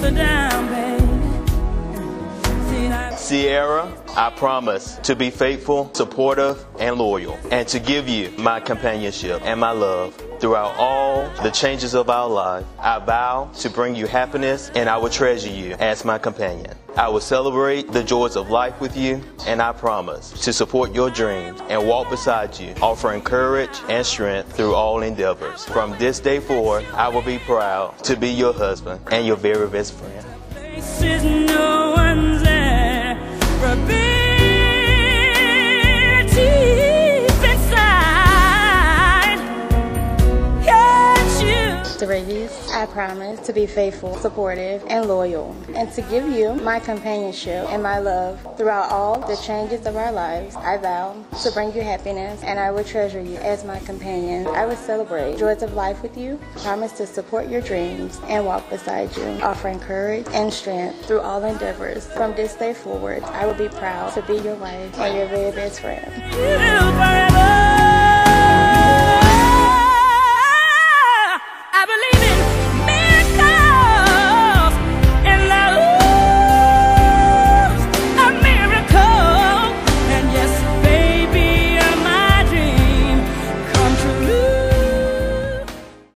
Cierra, I promise to be faithful, supportive, and loyal, and to give you my companionship and my love throughout all the changes of our life. I vow to bring you happiness, and I will treasure you as my companion. I will celebrate the joys of life with you, and I promise to support your dreams and walk beside you, offering courage and strength through all endeavors. From this day forward, I will be proud to be your husband and your very best friend. Daravious, I promise to be faithful, supportive, and loyal, and to give you my companionship and my love throughout all the changes of our lives. I vow to bring you happiness, and I will treasure you as my companion. I will celebrate joys of life with you, promise to support your dreams, and walk beside you, offering courage and strength through all endeavors. From this day forward, I will be proud to be your wife and your very best friend.